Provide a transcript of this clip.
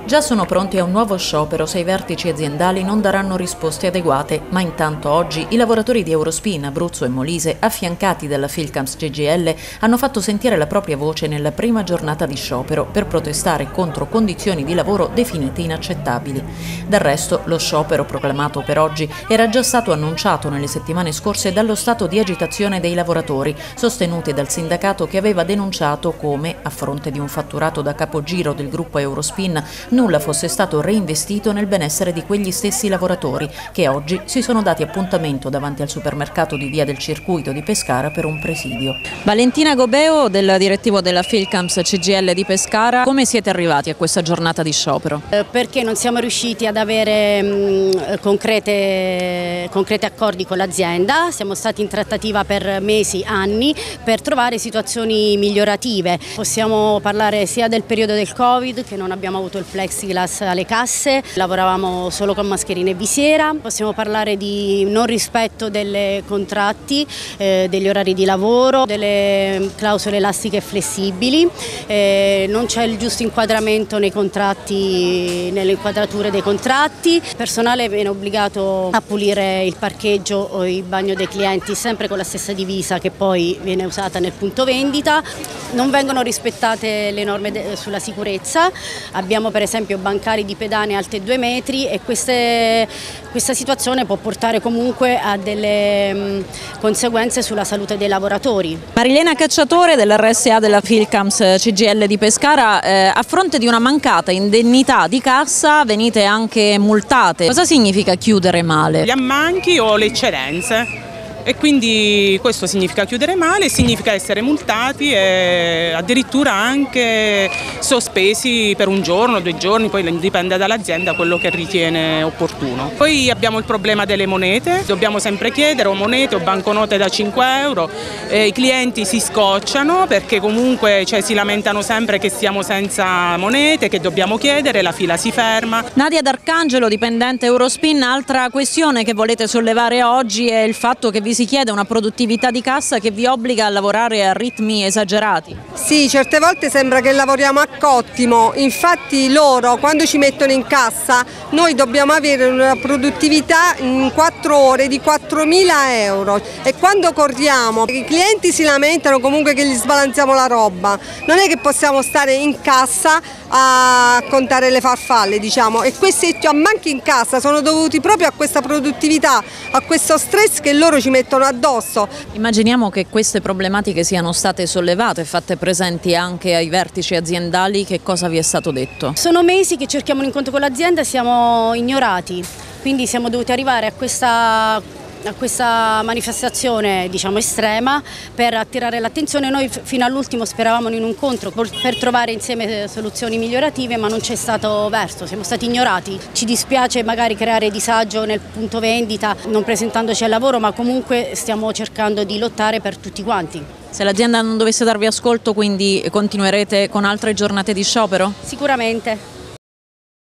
Già sono pronti a un nuovo sciopero se i vertici aziendali non daranno risposte adeguate, ma intanto oggi i lavoratori di Eurospin, Abruzzo e Molise, affiancati dalla Filcams CGIL, hanno fatto sentire la propria voce nella prima giornata di sciopero per protestare contro condizioni di lavoro definite inaccettabili. Del resto, lo sciopero proclamato per oggi era già stato annunciato nelle settimane scorse dallo stato di agitazione dei lavoratori, sostenuti dal sindacato che aveva denunciato come, a fronte di un fatturato da capogiro del gruppo Eurospin, nulla fosse stato reinvestito nel benessere di quegli stessi lavoratori che oggi si sono dati appuntamento davanti al supermercato di Via del Circuito di Pescara per un presidio. Valentina Gobeo, del direttivo della Filcams CGIL di Pescara, come siete arrivati a questa giornata di sciopero? Perché non siamo riusciti ad avere concreti accordi con l'azienda, siamo stati in trattativa per mesi, anni, per trovare situazioni migliorative. Possiamo parlare sia del periodo del Covid, che non abbiamo avuto il plexiglass alle casse, lavoravamo solo con mascherine e visiera, possiamo parlare di non rispetto dei contratti, degli orari di lavoro, delle clausole elastiche e flessibili, non c'è il giusto inquadramento nei contratti, nelle inquadrature dei contratti, il personale viene obbligato a pulire il parcheggio o il bagno dei clienti sempre con la stessa divisa che poi viene usata nel punto vendita, non vengono rispettate le norme sulla sicurezza, abbiamo per esempio bancari di pedane alte 2 metri e questa situazione può portare comunque a delle conseguenze sulla salute dei lavoratori. Marilena Cacciatore dell'RSA della Filcams CGIL di Pescara, a fronte di una mancata indennità di cassa venite anche multate. Cosa significa chiudere male? Gli ammanchi o le eccedenze. E quindi questo significa chiudere male, significa essere multati e addirittura anche sospesi per 1 giorno, 2 giorni, poi dipende dall'azienda quello che ritiene opportuno. Poi abbiamo il problema delle monete, dobbiamo sempre chiedere o monete o banconote da 5 euro, i clienti si scocciano perché comunque si lamentano sempre che siamo senza monete, che dobbiamo chiedere, la fila si ferma. Nadia D'Arcangelo, dipendente Eurospin, altra questione che volete sollevare oggi è il fatto che vi si chiede una produttività di cassa che vi obbliga a lavorare a ritmi esagerati. Sì, certe volte sembra che lavoriamo a cottimo, infatti loro quando ci mettono in cassa noi dobbiamo avere una produttività in 4 ore di 4.000 euro e quando corriamo i clienti si lamentano comunque che gli sbalanziamo la roba, non è che possiamo stare in cassa a contare le farfalle, diciamo, e questi ammanchi in cassa sono dovuti proprio a questa produttività, a questo stress che loro ci mettono addosso. Immaginiamo che queste problematiche siano state sollevate e fatte presenti anche ai vertici aziendali. Che cosa vi è stato detto? Sono mesi che cerchiamo un incontro con l'azienda e siamo ignorati, quindi siamo dovuti arrivare a questa manifestazione estrema per attirare l'attenzione. Noi fino all'ultimo speravamo in un incontro per trovare insieme soluzioni migliorative, ma non c'è stato verso, siamo stati ignorati. Ci dispiace magari creare disagio nel punto vendita non presentandoci al lavoro, ma comunque stiamo cercando di lottare per tutti quanti. Se l'azienda non dovesse darvi ascolto, quindi continuerete con altre giornate di sciopero? Sicuramente.